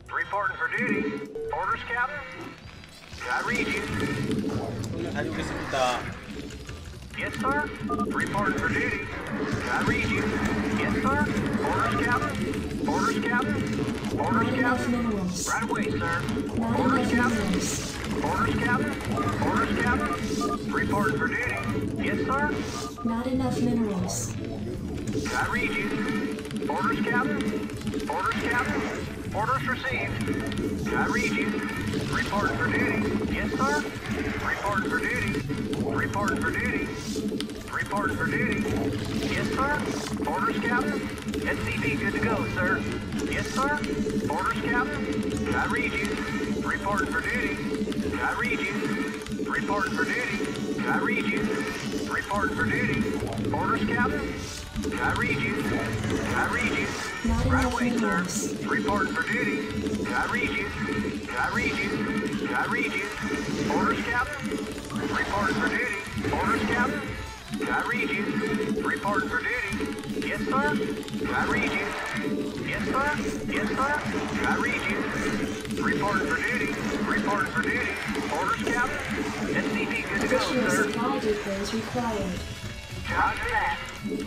Reporting for duty. Orders, Captain? I read you. 오늘 다녀오겠습니다. Yes, sir. Reporting for duty. I read you. Yes, sir. Orders, Captain. Orders, Captain. Orders, Captain. Right away, sir. Orders, Captain. Orders, Captain. Orders, Captain. Reporting for duty. Yes, sir. Not enough minerals. I read you. Orders, Captain. Orders, Captain. Orders received. I read you. Reporting for duty. Yes, sir. Reporting for duty. Reporting for duty. Reporting for duty. Yes, sir. Orders, Captain. SCP good to go, sir. Yes, sir. Orders, Captain. I read you. Reporting for duty. I read you. Reporting for duty. I read you. Reporting for duty. Orders, Captain. I read you. I read you. Right away, sir. Reporting for duty. I read you. I read you. I read you. Orders, Captain. Reporting for duty. Orders, Captain. I read you. Reporting for duty. Yes, sir. I read you. Yes, sir. Yes, sir. I read you. Reporting for duty. Reporting for duty. Orders, Captain. SCP good to go, Additional sir. supply depots required. Roger that.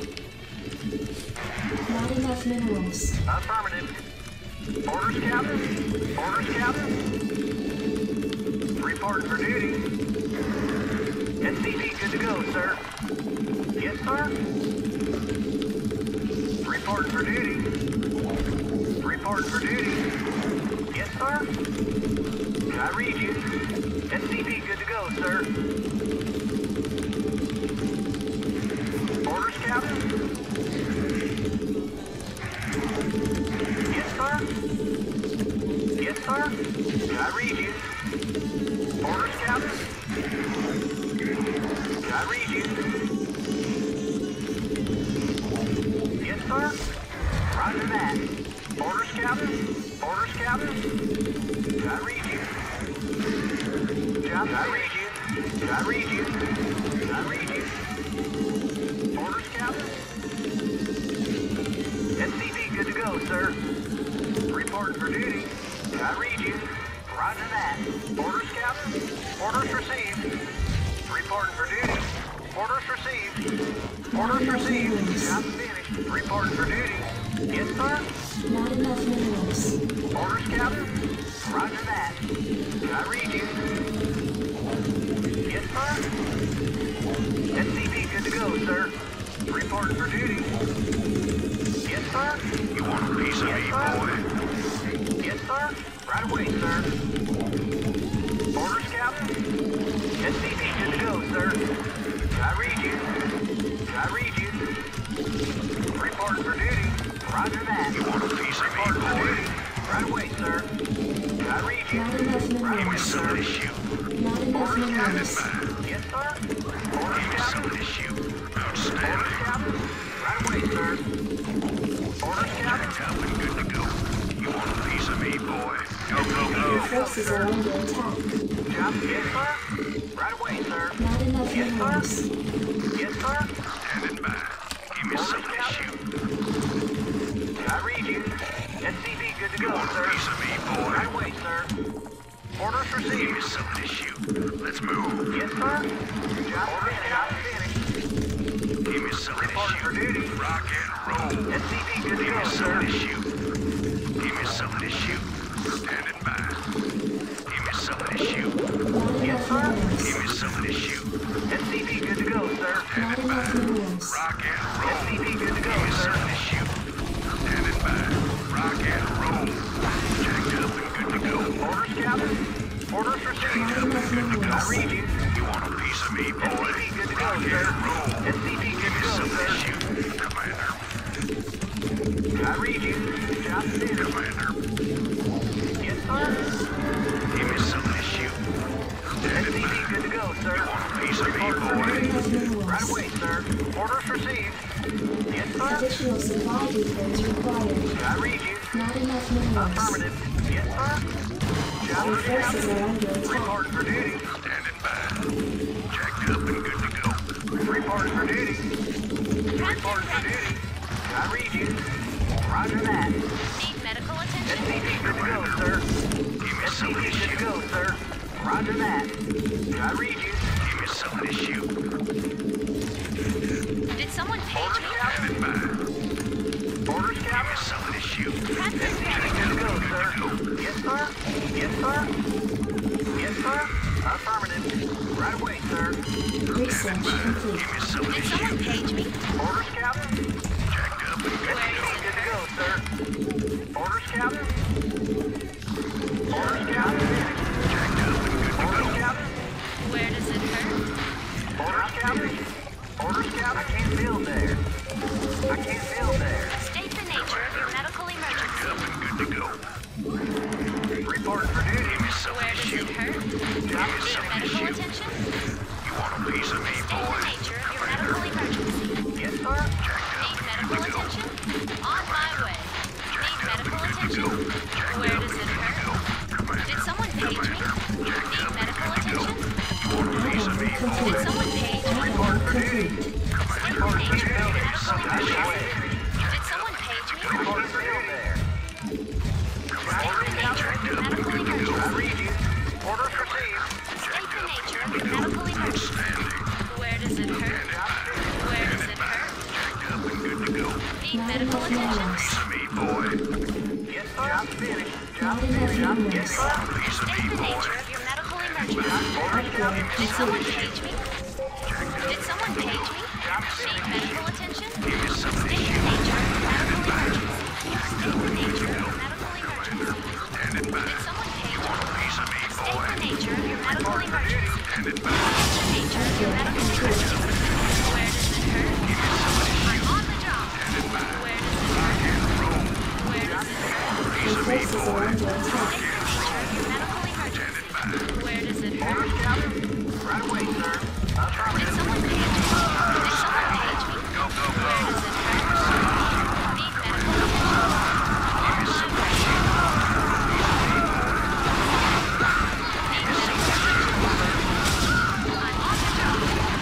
Not enough minerals. Affirmative. Orders, Captain. Orders, Captain. Reporting for duty. SCP good to go, sir. Yes, sir. Reporting for duty. Reporting for duty. Yes, sir. I read you. SCP good to go, sir. Orders, Captain. Yes, sir. Yes, sir. I read you. Orders, Captain. I read you. Yes, sir. Roger that. Orders, Captain. Orders, Captain. I read you. I read you. I read you. I read you. Orders, Captain. SCV good to go, sir. Reporting for duty. I read you. Roger that. Orders, Captain. Orders received. Reporting for duty. Orders received. Orders received. Job finished. Reporting for duty. Yes, sir. Not enough minerals. Orders, Captain. Roger that. I read you. Yes, sir. SCP good to go, sir. Reporting for duty. Yes, sir. You want a piece of Yes, me, sir. boy? Yes, sir. Right away, sir. Orders, Captain. SCP good to go, sir. I read you. I read you. Reporting for duty. Roger that. You want a piece of me, Reporting for duty. boy? Right away, sir. I read you. Not enough Give me minerals. some of this shoe. Not enough Orders, minerals. Captain. Yes, sir. Orders, Give me some Captain. of this shoe. Orders, Outstanding. Captain. Right away, sir. Orders, Captain. Jacked up and good to go. You want a piece of me, boy? Go, go, Your go. forces are under attack. Job, yes, sir. Right away, sir. Not enough Yes, minerals. sir. Yes, sir. Standing by. Give me some of this shoe. I read you. SCV good to You go, want a sir. piece of me, Right boy? away, sir. Orders Give me received. some of this shoe. Let's move. Yes, sir. Job finished. Give me some of Reporting for this shoe. duty. Rock and roll. SCV good to Give go, me some sir. of this shoe. Give me some of this shoe. Standing by. Give me some of this shoe. Not Yes, enough sir. minerals. Give me some of this shoe. SCV good to go, sir. Not Standing by. enough minerals. Rock and roll. SCV good to go, Give me sir. some of this shoe. Standing by. Rock and roll. Jacked up and good to go. Orders, Captain. Orders received. Not enough I minerals. read you. You want a piece of me, boy? SCV good to go, Rock sir. and roll. SCV good Give to me go, some of this sir. shoe. Commander. I read you. Job finished. Commander. Yes, sir. Give me some of this shoe. Standing SCV by. good to go, sir. You want a piece of me, Reporting for boy? duty. Not enough Right minerals. away, sir. Orders received. Yes, sir. Additional supply depots required. I read you. Not enough minerals. Affirmative. Yes, sir. Job Your finished. forces are under attack. Reporting for duty. Standing by. Jacked up and good to go. Reporting for duty. Reporting for duty. I read you. Roger that. Need medical attention? SCV good to go, sir. some of SCV this good to shit. go, sir. Roger that. I read you. Give me some of this shoot. Did someone page me? Standing by. Orders, Give me Captain. some of this shoot. Practice SCV ready. good to go, sir. Yes, sir. Yes, sir. Yes, sir. Affirmative. Right away, sir. Research complete. Give me some of Did this someone shoot. page me? Orders, Captain. Jacked up and good to Where go. is Good it to go, hurt? sir. Orders, Captain. Orders, Captain. Jacked up and good to go. Orders, Captain. Where does it hurt? Orders, Captain. Orders, Captain. I can't build there. I can't build there. State the nature of your medical emergency. Up and good to go. Report for duty. Give me some of Where this does it shoot. hurt? Give me some of this Medical shoot. attention? You want a piece of me, State the boy? nature of your medical emergency. Yes, sir. Need medical attention? On my way. Need medical attention? Where does it hurt? Did someone page me? Need medical attention? Add-on Did complete. someone page me? Add-on complete. State the nature of your medical emergency. Did someone page me? Report for duty there. State the nature of your medical emergency. I read you. Orders received. State the nature of your medical emergency. Where does it hurt? Where does it hurt? Up and good to go. Need medical attention? Miles. Me, boy. Yes, sir. Job finished. Job Not enough finished. Yes, minerals. sir. State the nature of your medical emergency. Orders, Captain. Did someone page me? Did someone page me? Need medical attention? Give me some of State this the shoot. nature of your medical emergency. State the nature of your medical emergency. Standing by. Did someone page me? Piece of me, State boy. the nature of your medical emergency. Standing by. State the nature of your medical emergency. Where does it hurt? I'm on the job. Where does it hurt? Where does it hurt? Your forces are under attack. State the nature of your medical emergency. Where does it hurt? Orders, Captain. Right away, sir. Did Affirmative. someone page me? Did someone page me? Go, go, go. Where does it hurt? Need medical attention? On my way. Need medical attention? I'm on the job.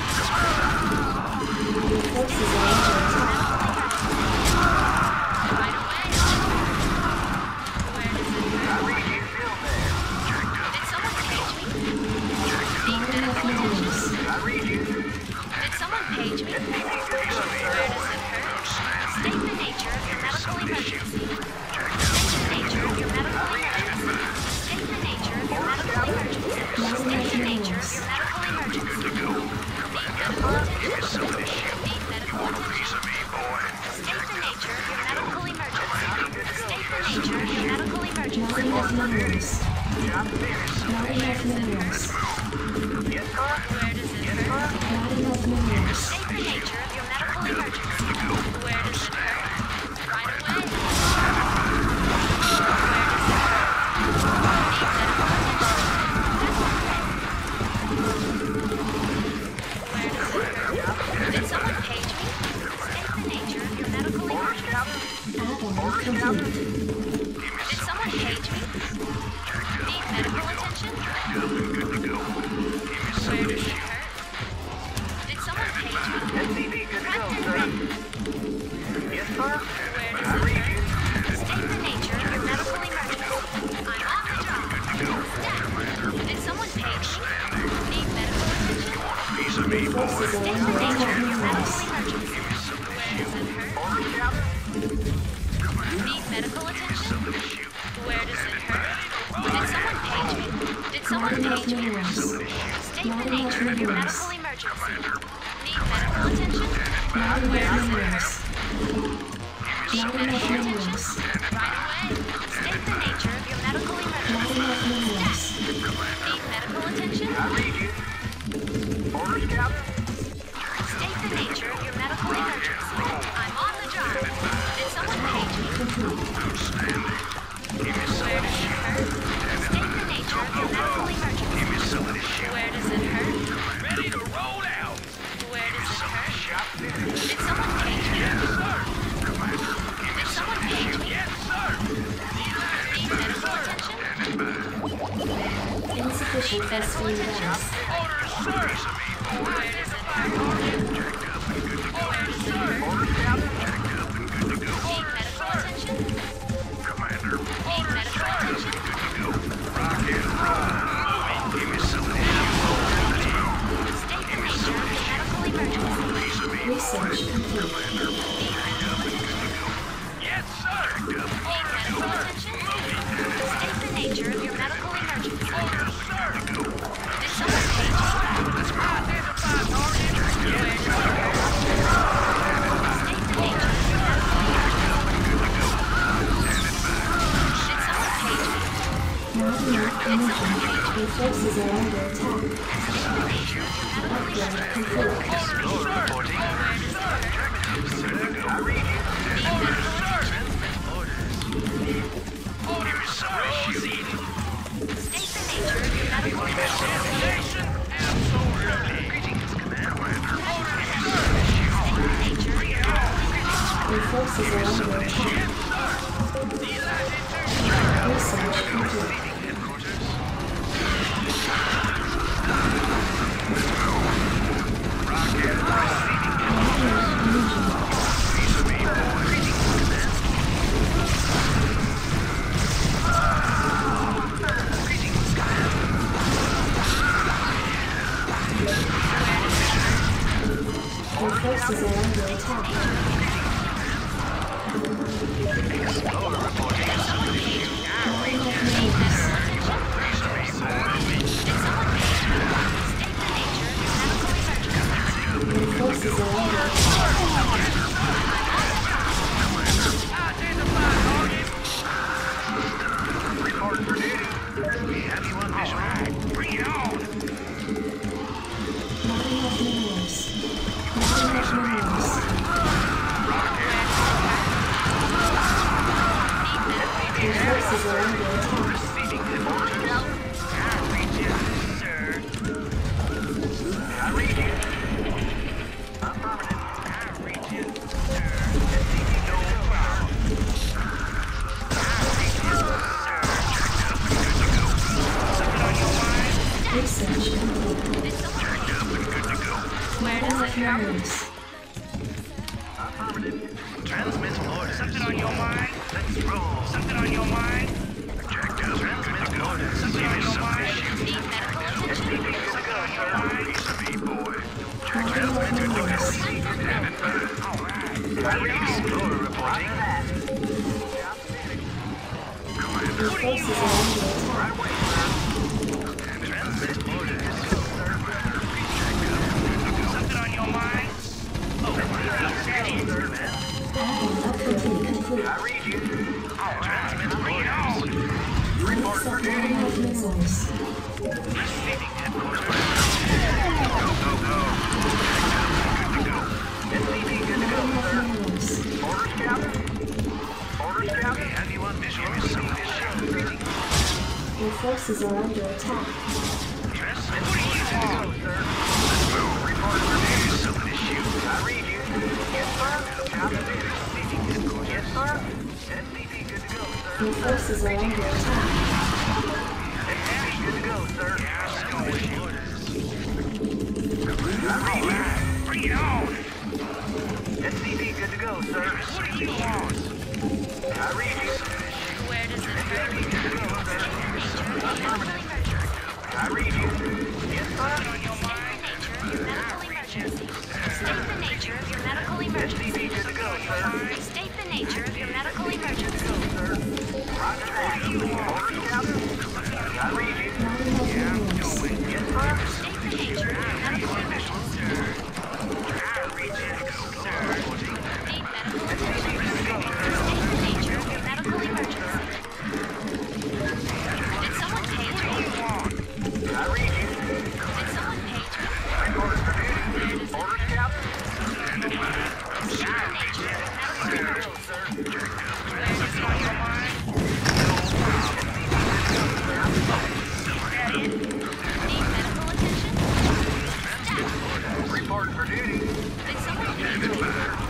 Your forces are under attack. Right away. Where does it I hurt? read you. Build there. Did someone page me? Need Not enough medical attention? minerals. I read you. Did someone page me? SCV good to go, Where sir. does it hurt? State the nature of your medical emergency. State the nature of your medical emergency. State the nature of your medical emergency. State the nature of your medical emergency. Need medical attention? Need medical Piece attention? of me, boy. State the nature of your medical emergency. State the nature of your medical Not emergency. enough minerals. Job finished. Not enough minerals. Yes, sir. Where does it hurt? Not enough minerals. State the nature of your medical emergency. Where does it hurt? Right away. Where does it hurt? Need medical attention? Where does it hurt? Did someone page me? State the nature of your medical Orders, emergency. Captain. Add-on complete. Did someone page me? Need medical attention? Where does it hurt? Did someone page me? SCV good to go, sir. Yes, sir. Where does I it read hurt? you. State the nature of your medical emergency. I'm on the job. Step. Did someone page me? Need medical attention? Piece of me, Your boy. forces are State under the nature attack. of your medical emergency. Where does it hurt? Orders, Captain. Need medical attention? Where does it hurt? Did someone page me? Did someone Not page enough me? minerals. State the nature of your medical emergency. Need medical attention? Not Where enough does it minerals. hurt? Not enough Medical attention? minerals. Right away. State the nature of your medical Not emergency. enough minerals. Need medical attention? I read you. Orders, Captain. State the nature of your medical emergency. I'm on the job. Did someone page me? Where does it hurt? State the nature of your medical emergency. Where does it hurt? Ready to roll out. Where does it hurt? Job finished. Did someone page me? Did someone page me? Yes, sir. Need medical attention? Insufficient Need medical vaccine attention? gas. Orders, sir. Where does it hurt? Where does it hurt? Orders, Captain. Need medical attention? Need medical attention? Not enough energy. Your forces are under attack. Upgrade complete. Explorer reporting. I read you. State the nature of your medical emergency. Greetings, Commander. State the nature of your medical emergency. Your forces are under attack. Research complete. Your forces are under attack. Explorer reporting. Not enough minerals. Your forces are under attack. Report for duty. We have you on visual. Bring it on. Not enough minerals. Not enough minerals. Your forces are under attack. I read you. Affirmative. Research complete. Not enough minerals. Affirmative. Transmit orders. Something on your mind? Let's roll. Something on your mind? Checked out. Transmit orders. Something on your mind? Something on your mind? Piece of meat, boy. Not enough minerals. Explorer reporting. Your forces are under attack. Transmit orders. Something on your mind? Add-on upgrade complete. I read you. Transmit orders. Report for Not duty. enough minerals. Receiving headquarters. SCV good to Not go, enough sir. minerals. Orders, Captain. Orders, Captain. Have you on visual? Some of this shit. Your forces are under attack. Transmit Go, orders. sir. Report for duty. Some of this shit. I read you. Yes, sir. Captain. Receiving headquarters. Yes, sir. SCV good to go, sir. Your forces are under attack. SCV good to go, sir. I read you. Bring it on. SCV good to go, sir. What do you want? I read you. Where does it hurt? SCV good to go, sir. Affirmative. I read you. Yes, sir. State the nature of your medical emergency. SCV good to go, sir. State the nature of your medical emergency. Roger that. Orders, Captain. I read you. Not enough minerals. Yes, sir. State the nature of your medical emergency. Need medical attention. State the nature of your medical emergency. Did someone page me? I read you. Did someone page me? Report for duty. Orders, Captain. State the nature of your medical emergency. Where does it hurt? Need medical attention? Staff. Report for duty. Did someone page me? Did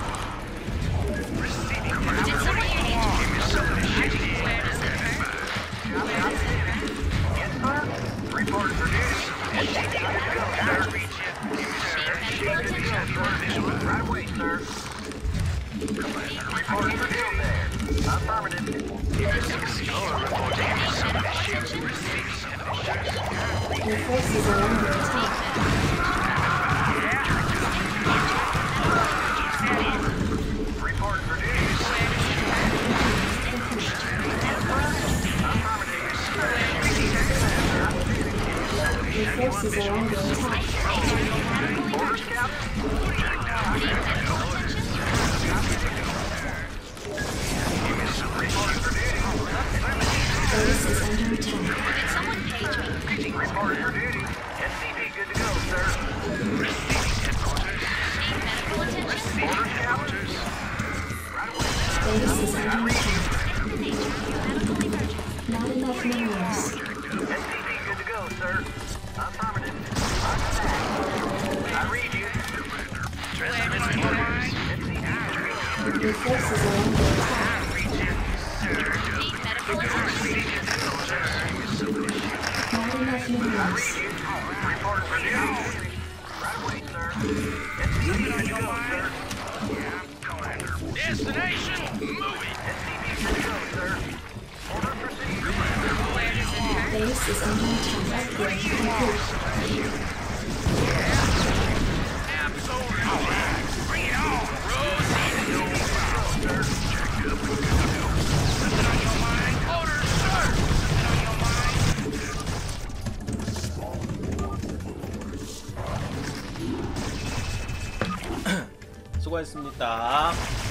someone page me? Where does it hurt? Where does it hurt? Yes, sir. Report for duty. SCV good to go, sir. Need medical attention? Right away, sir. Report for duty. Affirmative. Your forces are under attack. Report for duty. Your forces are under attack. Orders, Captain. Report for duty. Base is under attack. Did someone page me? Reporting for duty. SCV good to go, sir. Need medical attention? Orders, Captain. Right away, sir. Base is under attack. State the nature of your medical emergency. Not enough minerals. SCV good to go, sir. Affirmative. On stack. I read you. Something on your mind? Your forces are under attack. Need medical attention? Not enough minerals. Reporting for duty. Right away, sir. SCV good to go, sir. Destination, moving. SCV good to go, sir. Orders received. Base is under attack. Upgrade complete. Absolutely. Bring it on, Rosie. Something on your mind? Orders, sir. Something on your mind? 수고했습니다.